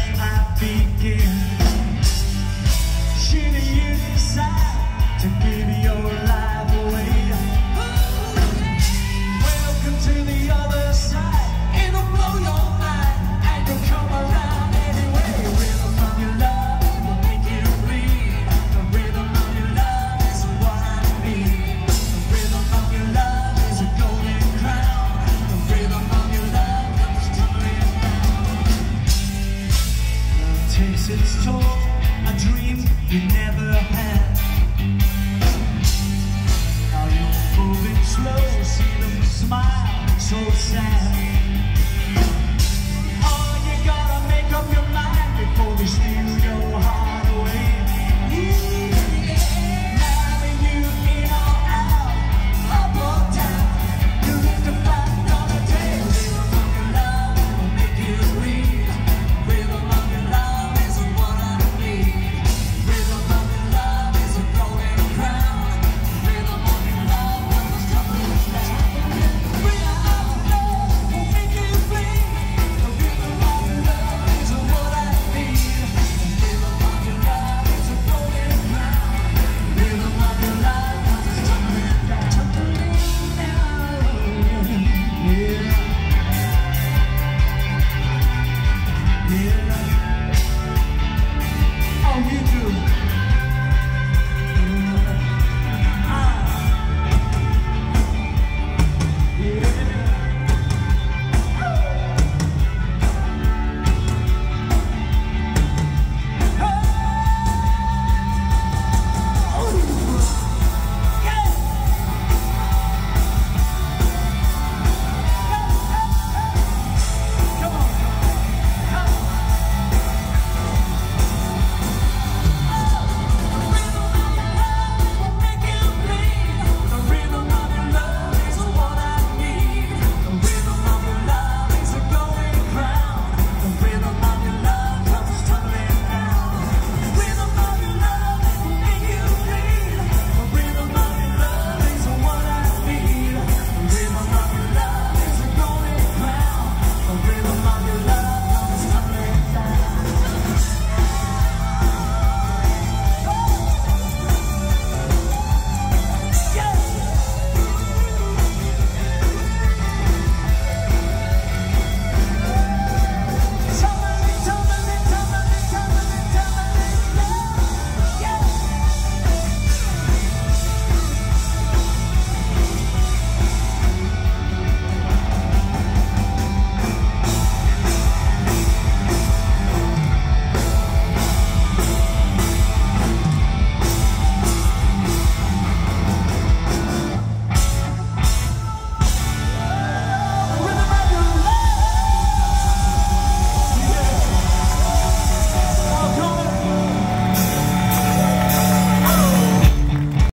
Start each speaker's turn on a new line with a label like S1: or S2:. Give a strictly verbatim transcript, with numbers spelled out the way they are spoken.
S1: I begin. Should you decide to give your life away, welcome to the other side. It'll blow your mind and you'll come around anyway. Rhythm of your love will make you bleed. The rhythm of your love is what I need. The rhythm of your love is a golden crown. The rhythm of your love comes tumbling down. Love takes its toll, a dream you never had. Now you're moving slow, see them smile, so sad.